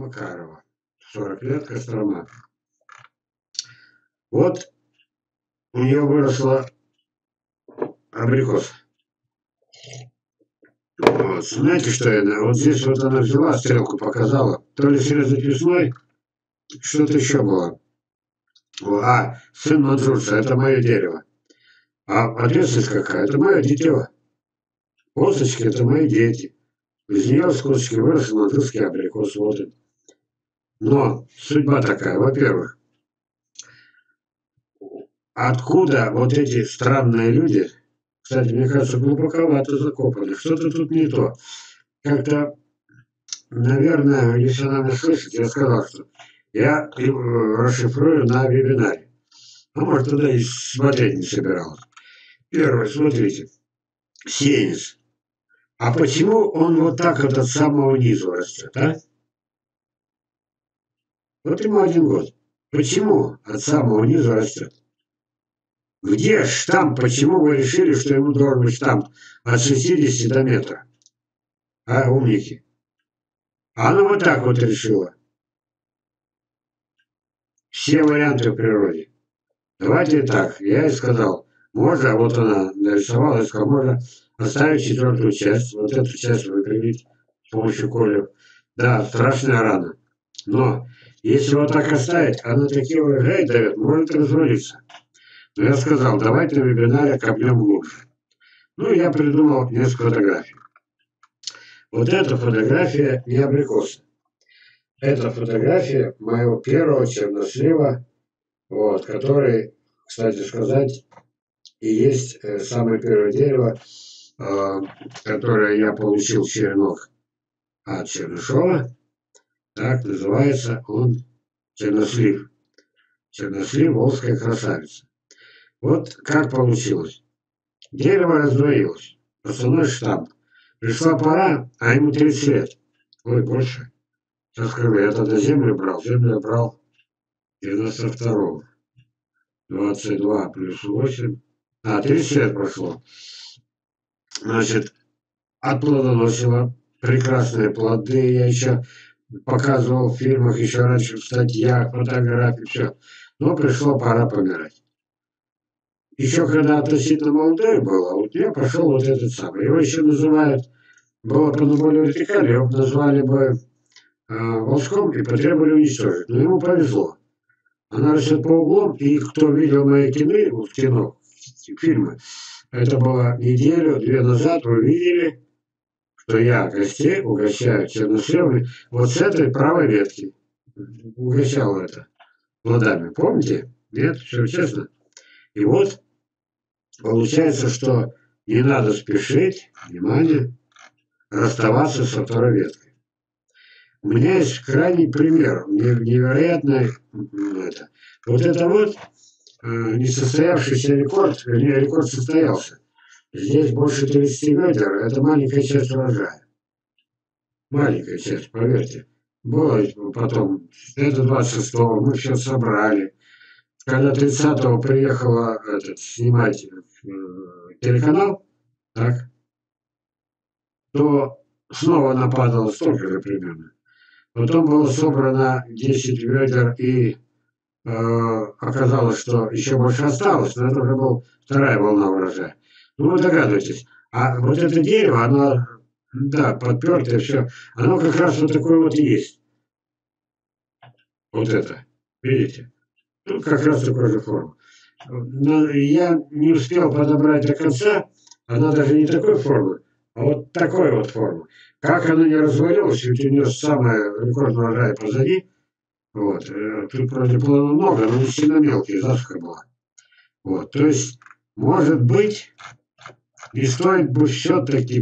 Макарова. 40 лет, Кострома. Вот у нее выросла абрикос. Вот. Знаете, что это? Вот здесь вот она взяла, стрелку показала. То ли срезать весной, что-то еще было. Сын манжурца, это мое дерево. А ответственность какая? Это мое дитё. Косточки – это мои дети. Из нее с косточки вырос манжурский абрикос. Вот он. Но судьба такая. Во-первых, откуда вот эти странные люди, кстати, мне кажется, глубоковато закопаны, что-то тут не то. Как-то, наверное, если она меня слышит, я сказал, что я расшифрую на вебинаре. А может, тогда и смотреть не собиралась. Первое, смотрите, сеянец. А почему он вот так вот от самого низу растет, а? Вот ему 1 год. Почему от самого низу растет? Где штамп? Почему вы решили, что ему должен быть штамп от 60 до метра? А, умники. А она вот так вот решила. Все варианты в природе. Давайте так. Я ей сказал, можно, вот она нарисовала, я сказал, можно оставить 4-ю часть, вот эту часть выпрямить с помощью колев. Да, страшная рана. Но если вот так оставить, она такие урожаи дает, может развалиться. Но я сказал, давайте на вебинаре копнем глубже. Ну, я придумал несколько фотографий. Вот эта фотография не абрикоса. Это фотография моего первого чернослива, вот, который, кстати сказать, и есть самое первое дерево, которое я получил черенок от Чернышова. Так называется он чернослив. Чернослив «Волжская красавица». Вот как получилось. Дерево раздвоилось. Основной штамп. Пришла пора, а ему 30 лет. Ой, больше. Сейчас скажу, я тогда землю брал. Землю я брал 92-го. 22 плюс 8. 30 лет прошло. Значит, отплодоносило прекрасные плоды. Я еще показывал в фильмах, еще раньше в статьях, фотографиях, все. Но пришло пора помирать. Еще когда относительно молодой было, вот я пошел вот этот самый. Его еще называют, было бы на более вертикали, его назвали бы волжком и потребовали уничтожить. Но ему повезло. Она растет по углам, и кто видел мои кино, фильмы, это было 1-2 недели назад, вы видели, что я гостей угощаю черносливами вот с этой правой ветки. Угощал это плодами. Помните? Нет? Все честно? И вот получается, что не надо спешить, внимание, расставаться со второй веткой. У меня есть крайний пример, невероятный это. Вот это вот несостоявшийся рекорд, вернее, рекорд состоялся. Здесь больше 30 ведер, это маленькая часть урожая. Маленькая часть, поверьте. Было потом, это 26-го, мы все собрали. Когда 30-го приехала снимать телеканал, так, то снова нападало столько же примерно. Потом было собрано 10 ведер, и оказалось, что еще больше осталось, но это уже была 2-я волна урожая. Ну, вы догадываетесь. А вот это дерево, оно, да, подпертое, все, оно как раз вот такое вот и есть. Вот это, видите? Тут как раз такой же формы. Но я не успел подобрать до конца, она даже не такой формы, а вот такой вот формы. Как она не развалилась, ведь у нее самая рекордная урожай позади. Вот. Тут вроде было много, но не сильно мелкие, засуха была. Вот. То есть, может быть, не стоит бы все-таки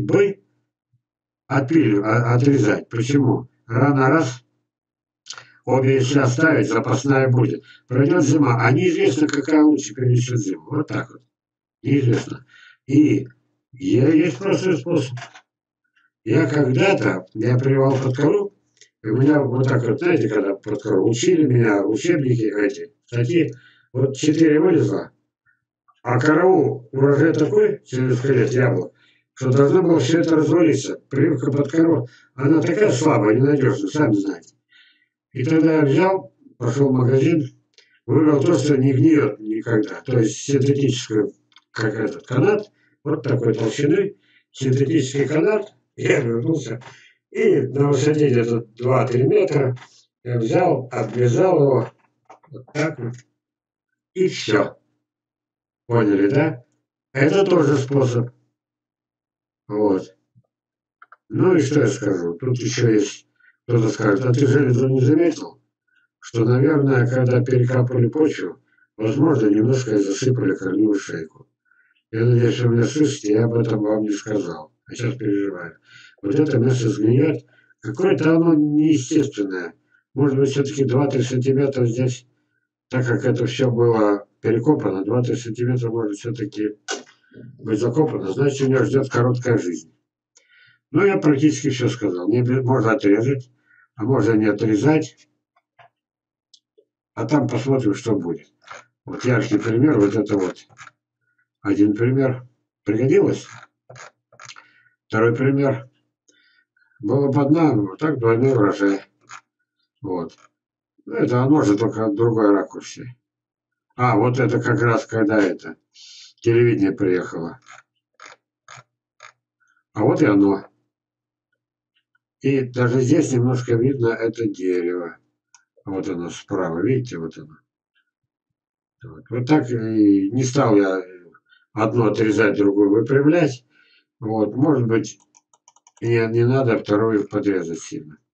отрезать. Почему? Рано раз, обе если оставить, запасная будет. Пройдет зима, а неизвестно, какая лучше перенесет зиму. Вот так вот. Неизвестно. И есть простой способ. Я когда-то, я прививал под кору, и у меня вот так вот, знаете, когда под кору учили меня, учебники эти, статьи, вот 4 вылезло, а корову урожай такой, через лет яблок, что должно было все это развалиться. Прививка под кору, она такая слабая, ненадежная, сами знаете. И тогда я взял, пошел в магазин, выбрал то, что не гниет никогда. То есть синтетический, как этот канат, вот такой толщины, синтетический канат. Я вернулся. И на высоте где-то 2-3 метра я взял, обвязал его вот так вот. И все. Поняли, да? Это тоже способ. Вот. Ну и что я скажу? Тут еще есть, кто-то скажет, а ты же не заметил, что, наверное, когда перекапывали почву, возможно, немножко и засыпали корневую шейку. Я надеюсь, что вы меня слышите, я об этом вам не сказал. А сейчас переживаю. Вот это мясо сгниет. Какое-то оно неестественное. Может быть, все-таки 2-3 сантиметра здесь, так как это все было перекопано, 2-3 сантиметра может все-таки быть закопано, значит, у него ждет короткая жизнь. Ну, я практически все сказал. Можно отрезать, а можно не отрезать, а там посмотрим, что будет. Вот яркий пример, вот это вот. Один пример пригодилось. Второй пример. Было под нами, вот так двойной урожай. Вот. Ну, это оно же только в другой ракурсе. А, вот это как раз когда это телевидение приехало. А вот и оно. И даже здесь немножко видно это дерево. Вот оно справа, видите, вот оно. Вот так и не стал я одно отрезать, другое выпрямлять. Вот, может быть, не надо вторую подрезать сильно.